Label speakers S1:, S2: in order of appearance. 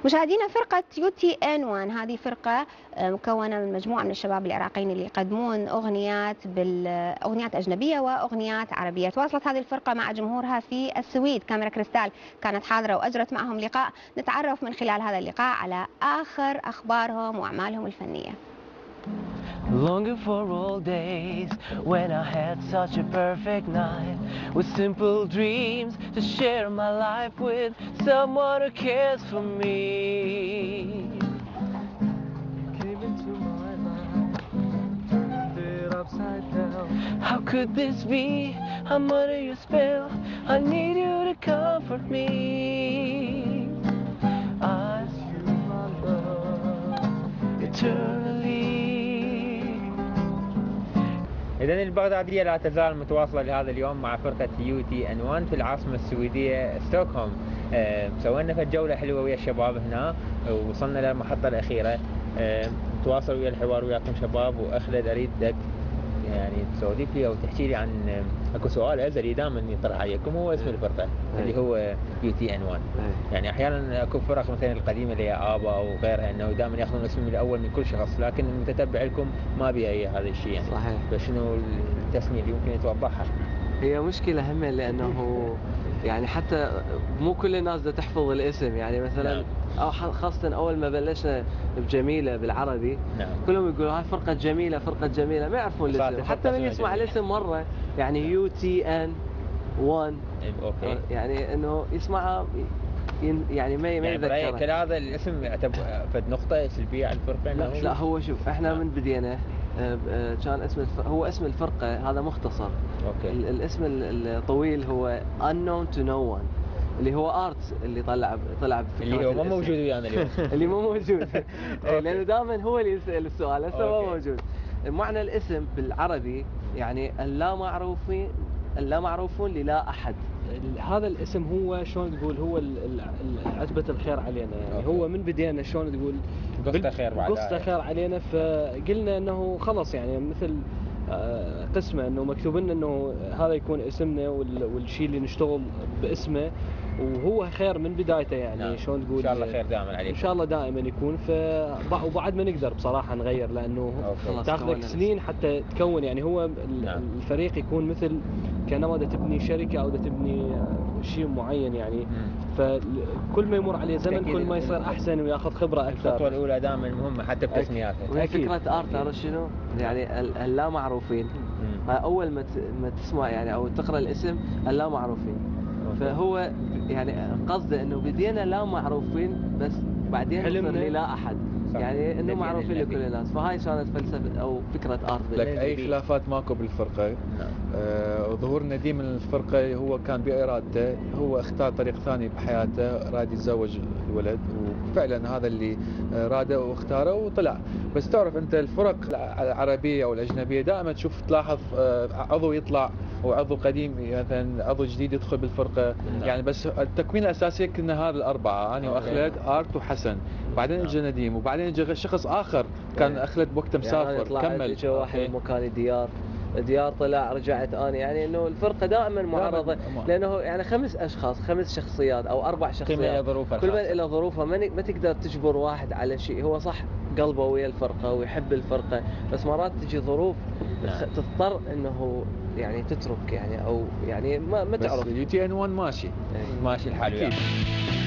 S1: مشاهدينا، فرقة UTN1 هذه فرقة مكونة من مجموعة من الشباب العراقيين اللي يقدمون أغنيات أجنبية وأغنيات عربية. تواصلت هذه الفرقة مع جمهورها في السويد. كاميرا كريستال كانت حاضرة وأجرت معهم لقاء، نتعرف من خلال هذا اللقاء على آخر أخبارهم وأعمالهم الفنية.
S2: Longing for all days when I had such a perfect night with simple dreams to share my life with someone who cares for me. Came into my life, turned it upside down. How could this be? I'm under your spell. I need you to comfort me. I you my love eternally.
S3: إذن البغدادية لا تزال متواصلة لهذا اليوم مع فرقة UTN1 في العاصمة السويدية ستوكهولم. سوينا في جولة حلوة ويا الشباب هنا، ووصلنا للمحطة الأخيرة. نتواصل ويا الحوار وياكم شباب، وأخلد أريدك يعني تسولف لي أو تحكي لي عن اكو سؤال أزلي دائما يطرح عليكم، هو اسم الفرقة اللي هو UTN1. يعني أحيانا اكو فرق مثلا القديمة اللي هي آبا أو غيرها انه دائما ياخذون اسم الأول من كل شخص، لكن المتتبع لكم ما بيها هي هذا الشيء يعني.
S4: صحيح.
S3: فشنو التسمية اللي ممكن توضحها؟
S4: هي مشكلة همة لأنه يعني حتى مو كل الناس بدها تحفظ الاسم، يعني مثلا
S3: نعم.
S4: أو خاصة أول ما بلشنا بجميلة بالعربي،
S3: نعم.
S4: كلهم يقولوا هاي فرقة جميلة فرقة جميلة، ما يعرفون الاسم. حتى من يسمع الاسم مرة يعني UTN1
S3: اوكي،
S4: يعني انه يسمعها يعني ما يتذكرها.
S3: كل هذا الاسم فد نقطة سلبية على الفرقة؟
S4: لا هو شوف، احنا من بدينا كان اسم هو اسم الفرقة هذا مختصر.
S3: اوكي.
S4: الاسم الطويل هو Unknown to No One، اللي هو ارت اللي طلع
S3: اللي هو ما موجود ويانا اليوم.
S4: اللي مو موجود لانه دائما هو اللي يسأل السؤال، هسه ما موجود. معنى الاسم بالعربي يعني اللامعروفون للا احد.
S5: هذا الاسم هو شلون تقول هو عتبة الخير علينا، يعني هو من بدينا شلون تقول قصة خير علينا، فقلنا انه خلص يعني مثل قسمه انه مكتوب لنا انه هذا يكون اسمنا والشيء اللي نشتغل باسمه، وهو خير من بدايته يعني. شلون تقول
S3: ان شاء الله خير دائما عليكم،
S4: ان شاء الله دائما يكون. وبعد ما نقدر بصراحه نغير، لانه تاخذك سنين حتى تكون يعني. هو الفريق يكون مثل كانما تبني شركه او تبني شيء معين يعني. فكل ما يمر عليه زمن كل ما يصير احسن وياخذ خبره اكثر.
S3: الخطوه الاولى دائما مهمه حتى بتسمياتها.
S4: وهي فكره ارت، تعرف شنو يعني؟ اللا معروفين اول ما تسمع يعني او تقرا الاسم اللا معروفين، فهو يعني قصده انه بدينا لا معروفين بس بعدين نصير لا احد، يعني انه معروفين لكل الناس. فهاي كانت فلسفه او فكره ارت.
S6: لك اي خلافات ماكو بالفرقه. ظهور نديم من الفرقه هو كان بارادته، هو اختار طريق ثاني بحياته، راد يتزوج الولد، وفعلا هذا اللي راده واختاره وطلع. بس تعرف انت الفرق العربيه او الاجنبيه دائما تشوف تلاحظ عضو يطلع وعضو قديم، مثلا عضو جديد يدخل بالفرقه. يعني بس التكوين الاساسي كنا هذا الاربعه، انا واخلد ارت وحسن، بعدين اجى نديم، وبعدين اجى شخص اخر كان اخلد بوقته مسافر
S4: يعني
S6: كمل.
S4: اجى واحد مكاني ديار طلع، رجعت انا، يعني انه الفرقه دائما معرضه، لانه يعني 5 اشخاص 5 شخصيات او 4 شخصيات، كل من له ظروفه. ما تقدر تجبر واحد على شيء. هو صح قلبه ويا الفرقه ويحب الفرقه، بس مرات تجي ظروف تضطر انه يعني تترك يعني، او يعني ما تعرف.
S6: UTN1 ماشي
S3: الحال.